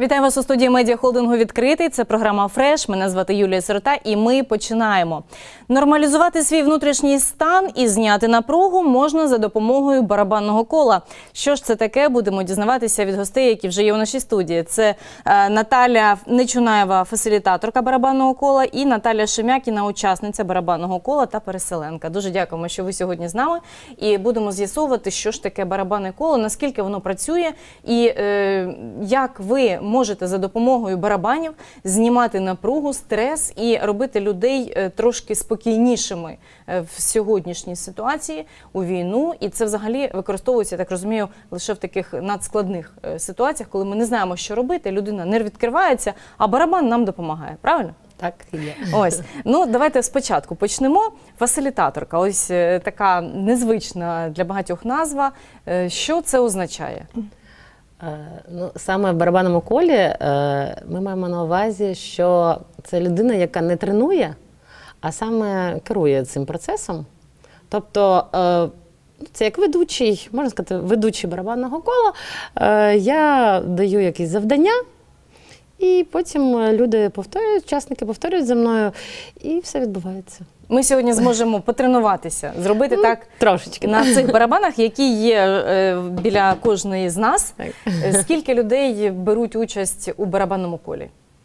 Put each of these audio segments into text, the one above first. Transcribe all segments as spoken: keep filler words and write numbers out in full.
Вітаю вас у студії медіахолдингу «Відкритий». Це програма «Фреш». Мене звати Юлія Сирота і ми починаємо. Нормалізувати свій внутрішній стан і зняти напругу можна за допомогою барабанного кола. Що ж це таке, будемо дізнаватися від гостей, які вже є у нашій студії. Це е, Наталя Нечунаєва, фасилітаторка барабанного кола, і Наталя Шем'якіна, учасниця барабанного кола та переселенка. Дуже дякуємо, що ви сьогодні з нами. І будемо з'ясовувати, що ж таке барабанне коло, наскільки воно працює і е, як ви можете за допомогою барабанів знімати напругу, стрес і робити людей трошки спокійнішими в сьогоднішній ситуації, у війну. І це взагалі використовується, я так розумію, лише в таких надскладних ситуаціях, коли ми не знаємо, що робити, людина не відкривається, а барабан нам допомагає. Правильно? Так, є. Ось. Ну, давайте спочатку почнемо. Фасилітаторка. Ось така незвична для багатьох назва. Що це означає? Ну, саме в барабанному колі ми маємо на увазі, що це людина, яка не тренує, а саме керує цим процесом. Тобто, це як ведучий, можна сказати, ведучий барабанного кола. Я даю якісь завдання, і потім люди повторюють, учасники повторюють за мною, і все відбувається. Ми сьогодні зможемо потренуватися, зробити ну, так трошечки на цих барабанах, які є е, біля кожної з нас. Так. Скільки людей беруть участь у барабанному колі?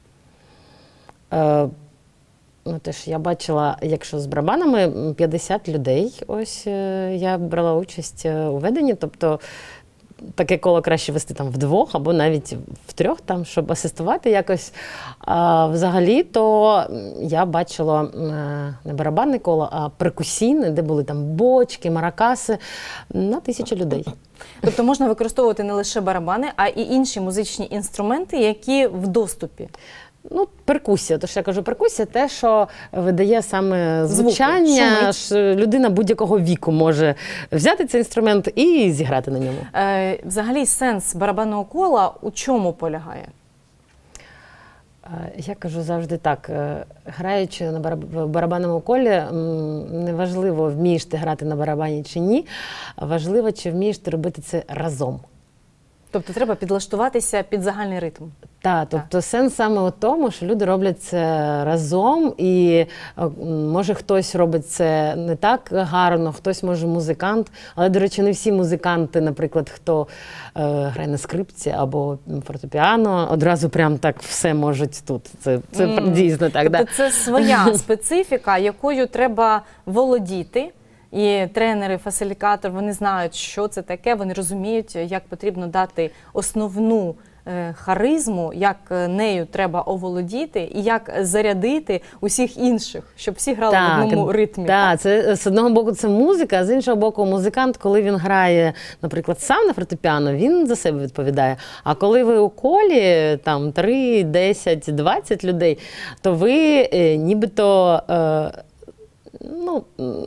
Е, ну, теж я бачила, якщо з барабанами, п'ятдесят людей. Ось е, я брала участь у веденні, тобто таке коло краще вести там вдвох або навіть втрьох, там, щоб асистувати якось. А взагалі-то я бачила не барабанне коло, а перкусійне, де були там бочки, маракаси, на тисячу людей. Тобто можна використовувати не лише барабани, а і інші музичні інструменти, які в доступі? Ну, перкусія, то що я кажу, перкусія – те, що видає саме звучання, що людина будь-якого віку може взяти цей інструмент і зіграти на ньому. Е, взагалі, сенс барабанного кола у чому полягає? Я кажу завжди так, граючи на барабанному колі, неважливо, вмієш ти грати на барабані чи ні, важливо, чи вмієш ти робити це разом. Тобто треба підлаштуватися під загальний ритм. Так, тобто так. Сенс саме у тому, що люди роблять це разом, і може хтось робить це не так гарно, хтось може музикант, але, до речі, не всі музиканти, наприклад, хто е, грає на скрипці або фортепіано, одразу прям так все можуть тут. Це, це mm. дійсно так. Тобто да. це своя специфіка, якою треба володіти. І тренери, фасилітатор, вони знають, що це таке, вони розуміють, як потрібно дати основну е, харизму, як нею треба оволодіти і як зарядити усіх інших, щоб всі грали так, в одному ритмі. Так, так, це з одного боку це музика, а з іншого боку музикант, коли він грає, наприклад, сам на фортепіано, він за себе відповідає. А коли ви у колі, там, три, десять, двадцять людей, то ви е, нібито... Е, ну,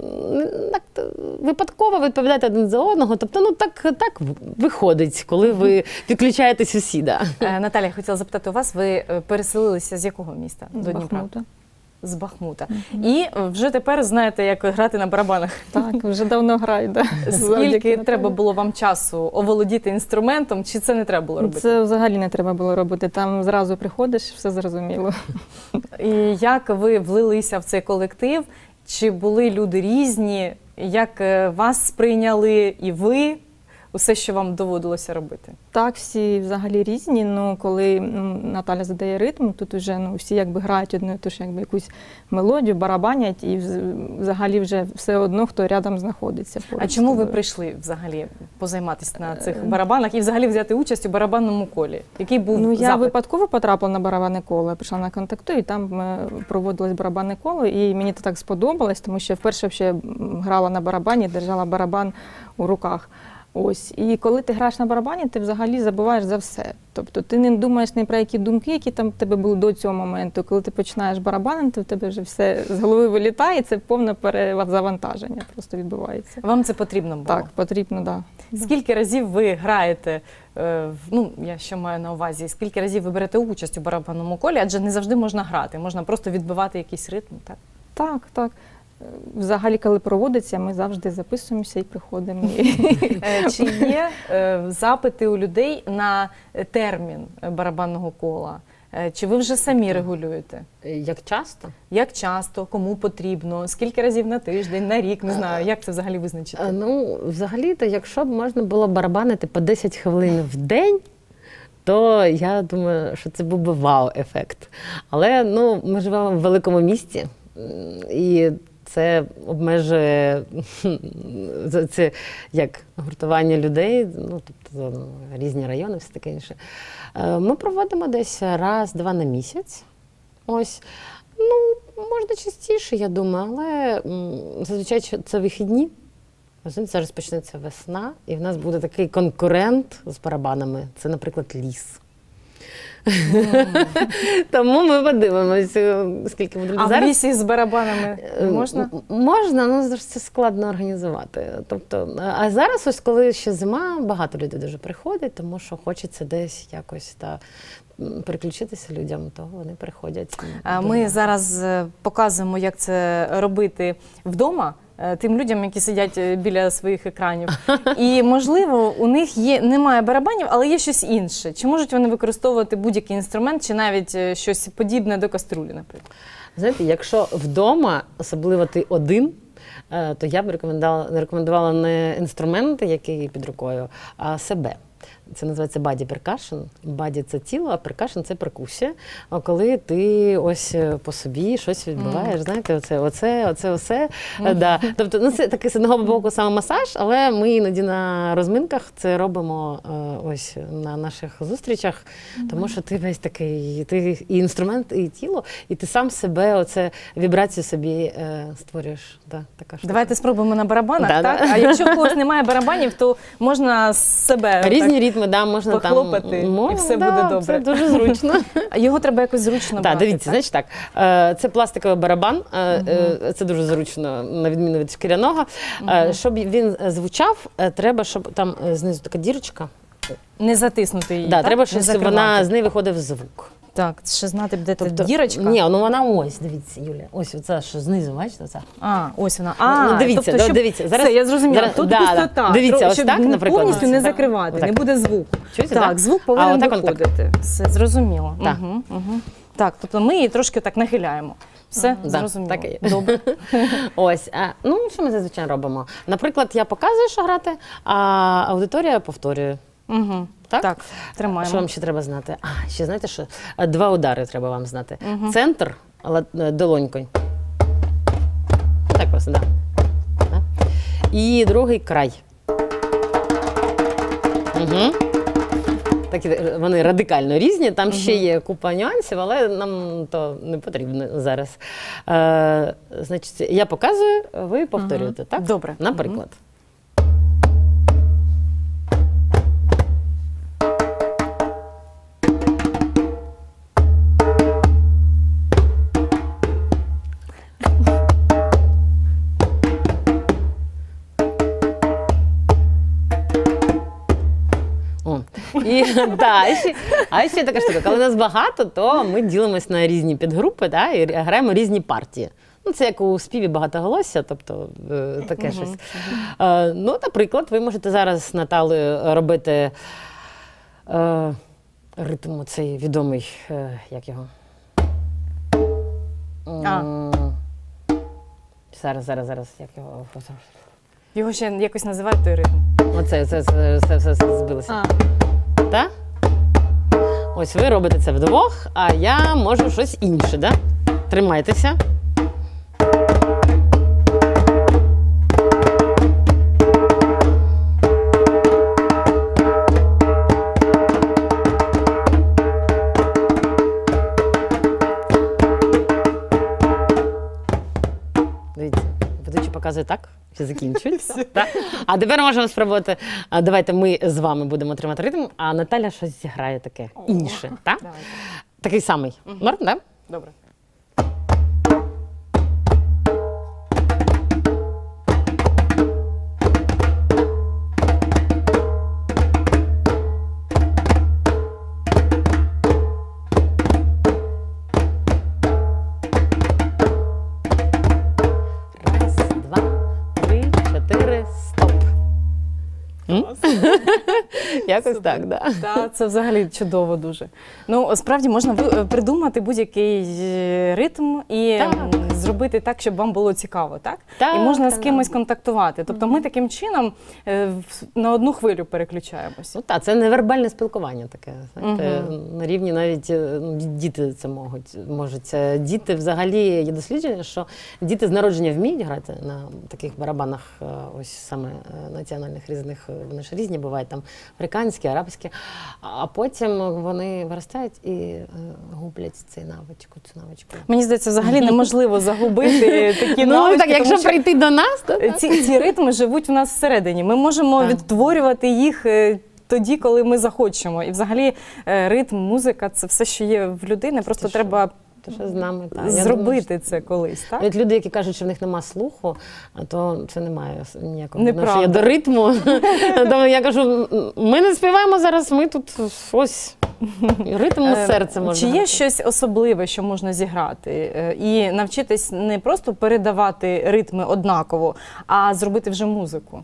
так, випадково відповідаєте один за одного. Тобто, ну, так, так виходить, коли ви підключаєте сусіда. Наталя, я хотіла запитати у вас, ви переселилися з якого міста до Дніпра? Бахмута. З Бахмута. Mm-hmm. І вже тепер знаєте, як грати на барабанах. Так, вже давно граю, да. Скільки треба було вам часу оволодіти інструментом, чи це не треба було робити? Це взагалі не треба було робити. Там зразу приходиш, все зрозуміло. І як ви влилися в цей колектив? Чи були люди різні? Як вас сприйняли і ви? Усе, що вам доводилося робити? Так, всі взагалі різні, ну коли ну, Наталя задає ритм, тут вже ну, всі якби грають одну, тож якби якусь мелодію, барабанять, і взагалі вже все одно, хто рядом знаходиться. А чому ви прийшли взагалі позайматися на цих барабанах і взагалі взяти участь у барабанному колі? Який був ну, запит? Я випадково потрапила на барабанне коло, я прийшла на «Контакту», і там проводилось барабанне коло, і мені це так сподобалось, тому що вперше взагалі грала на барабані, держала барабан у руках. Ось. І коли ти граєш на барабані, ти взагалі забуваєш за все. Тобто ти не думаєш ні про які думки, які там в тебе були до цього моменту. Коли ти починаєш барабанити, в тебе вже все з голови вилітає, це повне перезавантаження просто відбувається. Вам це потрібно було? Так, потрібно, так. Да. Скільки разів ви граєте, ну, я що маю на увазі, скільки разів ви берете участь у барабанному колі, адже не завжди можна грати, можна просто відбивати якийсь ритм, так? Так, так. взагалі, коли проводиться, ми завжди записуємося і приходимо. Е, Чи є е, запити у людей на термін барабанного кола? Е, Чи ви вже самі регулюєте? Як часто? Як часто, кому потрібно, скільки разів на тиждень, на рік, не знаю, як це взагалі визначити? Е, Ну, взагалі-то, якщо б можна було барабанити по десять хвилин в день, то я думаю, що це був би вау-ефект. Але ну, ми живемо в великому місті, і це обмежує це як гуртування людей, ну, тобто різні райони, все таке інше. Ми проводимо десь раз-два на місяць. Ось. Ну, можна частіше, я думаю, але зазвичай це вихідні. Зараз почнеться весна, і в нас буде такий конкурент з барабанами. Це, наприклад, ліс. Mm. Тому ми подивимося, скільки буде. А зараз... в лісі з барабанами можна? Можна, але це складно організувати. Тобто, а зараз, ось коли ще зима, багато людей дуже приходять, тому що хочеться десь якось та переключитися людям, то вони приходять. Ми зараз показуємо, як це робити вдома тим людям, які сидять біля своїх екранів. І, можливо, у них є, немає барабанів, але є щось інше. Чи можуть вони використовувати будь-який інструмент, чи навіть щось подібне до каструлі, наприклад? Знаєте, якщо вдома, особливо ти один, то я б рекомендувала, рекомендувала не інструменти, які під рукою, а себе. Це називається body percussion. Body – це тіло, а percussion – це перкусія. А коли ти ось по собі щось відбуваєш, mm. знаєте, оце, оце, оце, оце. Mm. Да. Тобто, ну, це такий з одного боку саме масаж, але ми іноді на розминках це робимо ось на наших зустрічах, mm. тому що ти весь такий, ти і інструмент, і тіло, і ти сам себе, оце вібрацію собі е, створюєш. Да, така штука. Давайте спробуємо на барабанах, да, так? Да. А якщо в когось немає барабанів, то можна себе різні так, ритми, да, можна похлопати, там, можна, і все да, буде добре. Це дуже зручно. А його треба якось зручно Так, брати. дивіться, так? значить так, це пластиковий барабан, uh-huh. це дуже зручно, на відміну від шкіряного. Uh-huh. Щоб він звучав, треба, щоб там знизу така дірочка. Не затиснути її, да, так? Треба, щоб вона, з неї виходив звук. Так, ще знати, де тобто, дірочка? Ні, ну вона ось, дивіться, Юля, ось оце, що знизу, бачите, оце? А, ось вона. А, ну, дивіться, тобто, щоб... дивіться. Зараз, все, я зрозуміла. Зараз, Тут да, пустота, да. Дивіться, ось щоб так, наприклад. повністю ось, не так. закривати, Отак. не буде звуку. Чуєте, так, так? звук повинен а, виходити. Все, зрозуміло. Так. Угу, угу. Так, тобто ми її трошки так нахиляємо. Все, ага. зрозуміло. Так і є. Добре. Ось, а, ну, що ми зазвичай робимо? Наприклад, я показую, що грати, а аудиторія повторює. Угу. Так? Так, тримаємо. Що вам ще треба знати? А, ще знаєте, що? Два удари треба вам знати. Угу. Центр долонькою. Так просто, так. Да. І другий край. Угу. Такі, вони радикально різні, там угу. ще є купа нюансів, але нам то не потрібно зараз. Е, значить, я показую, ви повторюєте, угу. так? Добре. Наприклад. Угу. І, да, а, ще, а ще така штука, коли нас багато, то ми ділимось на різні підгрупи, да, і граємо різні партії. Ну, це як у співі багатоголосся, тобто е, таке uh-huh. щось. Е, ну, наприклад, ви можете зараз з Наталею робити е, ритм цей відомий, е, як його? А. Зараз, зараз, зараз, як його? Його ще якось називають той ритм. Оце, це, це, це, це, це збилося. А. Так? Ось ви робите це вдвох, а я можу щось інше, да? Тримайтеся. Дивіться, ведучий показує так, що закінчується. А тепер можемо спробувати. Давайте ми з вами будемо тримати ритм, а Наталя щось зіграє таке інше. Так? Такий самий. Угу. Норм, так? Да? Добре. якось Супер. так, да. Та, це взагалі чудово дуже. Ну, справді можна ви- придумати будь-який е, ритм і Так. м, зробити так, щоб вам було цікаво, так? Так, І можна з так. кимось контактувати. Тобто ми таким чином е, в- на одну хвилю переключаємося. Ну так, це невербальне спілкування таке. Знаєте, на рівні навіть е, ну, діти це можуть. можуть. Е, Діти взагалі є дослідження, що діти з народження вміють грати на таких барабанах, е, ось саме е, національних різних, е, вони ж різні бувають, там африканські, арабські, а потім вони виростають і е, гублять цей навичку, цю навичку. Мені здається, взагалі неможливо загубити такі Ну навички, так, якщо тому що прийти до нас, то ці, ці ритми живуть в нас всередині. Ми можемо Так. відтворювати їх е, тоді, коли ми захочемо. І взагалі е, ритм, музика – це все, що є в людини, просто Це що? треба то що з нами. Так. Я зробити думаю, це колись, так? Навіть люди, які кажуть, що в них нема слуху, то це не має ніякого Неправда. відношення до ритму. Тому я кажу, ми не співаємо зараз, ми тут ось ритм Е, серця можна. Чи є грати. щось особливе, що можна зіграти? Е, І навчитись не просто передавати ритми однаково, а зробити вже музику?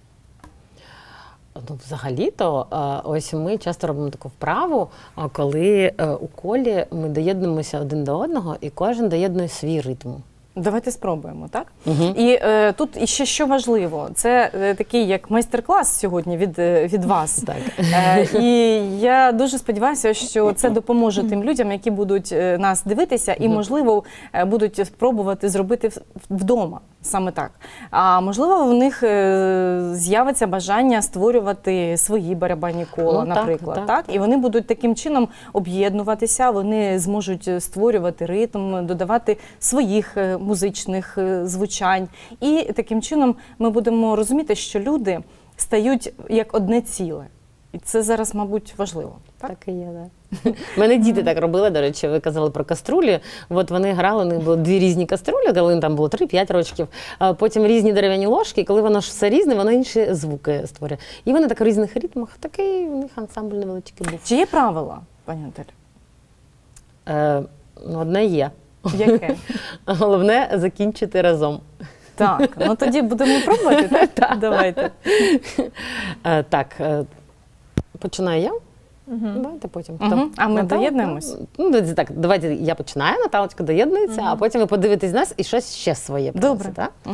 Ну, взагалі-то, е, ось ми часто робимо таку вправу, а коли е, у колі ми доєднуємося один до одного, і кожен доєднує свій ритм. Давайте спробуємо, так? Мгм. І е, тут іще що важливо, це е, такий як майстер-клас сьогодні від, е, від вас. Так. Е, і я дуже сподіваюся, що це допоможе тим людям, які будуть е, нас дивитися і, можливо, е, будуть спробувати зробити в- вдома саме так. А можливо, в них е, з'явиться бажання створювати свої барабанні кола, Ну, так, наприклад. так, Так, І вони будуть таким чином об'єднуватися, вони зможуть створювати ритм, додавати своїх е, музичних е, звучань. І таким чином ми будемо розуміти, що люди стають як одне ціле. І це зараз, мабуть, важливо. Так? Так і є, так. У мене діти так робили, до речі, ви казали про каструлі. От вони грали, у них було дві різні каструлі, коли їм там було три-п'ять років, а потім різні дерев'яні ложки, і коли воно ж все різне, воно інші звуки створює. І вони так в різних ритмах, такий у них ансамбль невеличкий був. Чи є правила, пані Наталі? Е, ну, одне є. Яке? Головне закінчити разом. Так, ну тоді будемо пробувати, так? Давайте. Е, так, е, починаю я. Давайте потім. Хто? Мгм. А ми Наталка? доєднуємось? Ну, давайте так, давайте я починаю, Наталочка доєднується, а потім ви подивитесь нас і щось ще своє Добре. принесете, так? Мгм.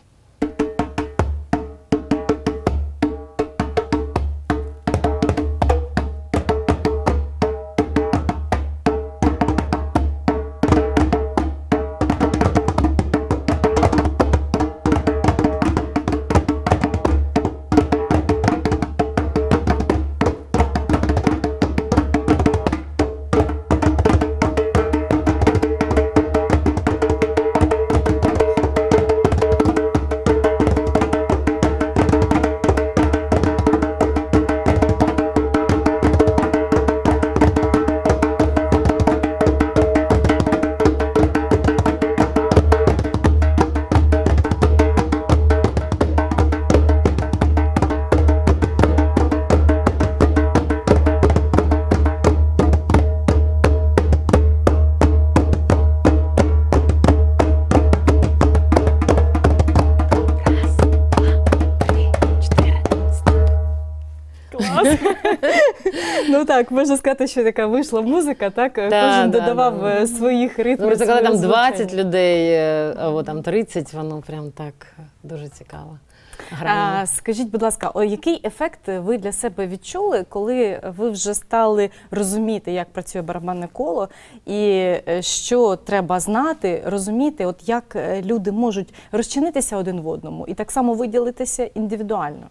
Ну так, можна сказати, що така вийшла музика, так? Кожен да, додавав да. е, своїх ритмів. Ну, це коли своє там двадцять звучання. людей, е, або там тридцять, воно прям так дуже цікаво. Граємо. А, скажіть, будь ласка, о, який ефект ви для себе відчули, коли ви вже стали розуміти, як працює барабанне коло, і е, що треба знати, розуміти, от як е, люди можуть розчинитися один в одному і так само виділитися індивідуально?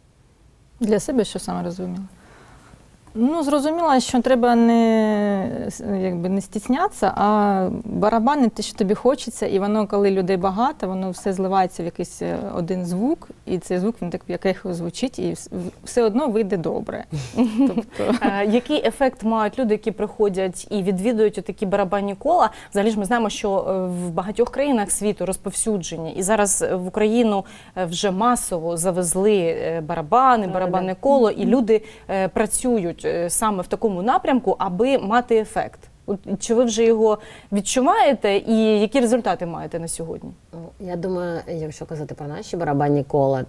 Для себе що саме розуміла? Ну, зрозуміла, що треба не, якби, не стіснятися, а барабанити те, що тобі хочеться, і воно, коли людей багато, воно все зливається в якийсь е, один звук, і цей звук, він так як ехо звучить, і вс- все одно вийде добре. Тобто, Е, Який ефект мають люди, які приходять і відвідують такі барабанні кола? Взагалі ж ми знаємо, що е, в багатьох країнах світу розповсюджені, і зараз в Україну е, вже масово завезли е, барабани, Так, барабанне так. коло, і люди е, працюють е, саме в такому напрямку, аби мати ефект. От, чи ви вже його відчуваєте, і які результати маєте на сьогодні? Ну, я думаю, якщо казати про наші барабанні кола, то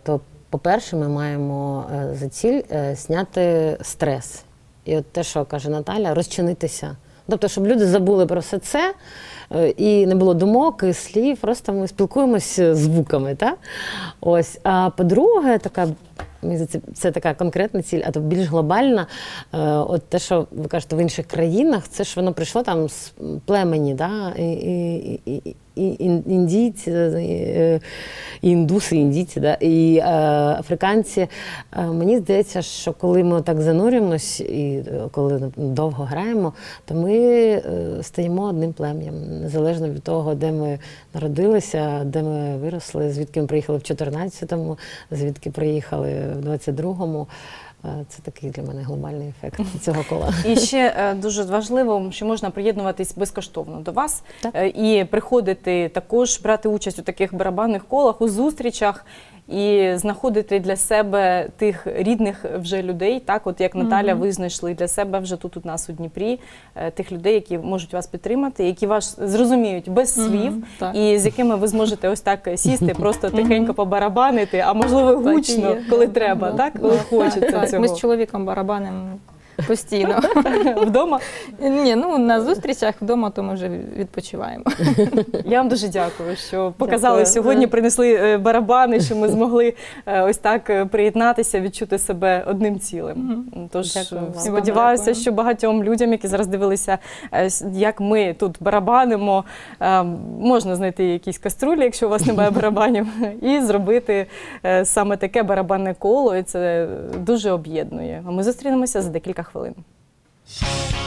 по-перше, ми маємо е, за ціль е, зняти стрес. І от те, що каже Наталя, розчинитися. Тобто, щоб люди забули про все це, е, і не було думок, і слів, просто ми спілкуємося звуками. Та? Ось. А по-друге, така, це, це така конкретна ціль, а то більш глобальна. Е, от те, що ви кажете, в інших країнах, це ж воно прийшло там з племені, да? і, і, і, і індійці, і індуси, індійці, да? і е, африканці. Е, мені здається, що коли ми так занурюємось і коли довго граємо, то ми е, стаємо одним плем'ям, незалежно від того, де ми народилися, де ми виросли, звідки ми приїхали в чотирнадцятому, звідки приїхали в двадцять другому. Це такий для мене глобальний ефект цього кола. І ще дуже важливо, що можна приєднуватись безкоштовно до вас. Так. І приходити також, брати участь у таких барабанних колах, у зустрічах і знаходити для себе тих рідних вже людей, так, от як Наталя, mm-hmm. ви знайшли для себе вже тут у нас у Дніпрі, тих людей, які можуть вас підтримати, які вас зрозуміють без слів, mm-hmm. і з якими ви зможете ось так сісти, просто тихенько побарабанити, а можливо гучно, коли треба, так, коли хочеться цього. Ми з чоловіком барабанимо постійно. Вдома? Ні, ну на зустрічах вдома, то ми вже відпочиваємо. Я вам дуже дякую, що показали дякую. Сьогодні, принесли барабани, що ми змогли ось так приєднатися, відчути себе одним цілим. Тож сподіваюся, що багатьом людям, які зараз дивилися, як ми тут барабанимо, можна знайти якісь каструлі, якщо у вас немає барабанів, і зробити саме таке барабанне коло, і це дуже об'єднує. А ми зустрінемося за декілька хвилин.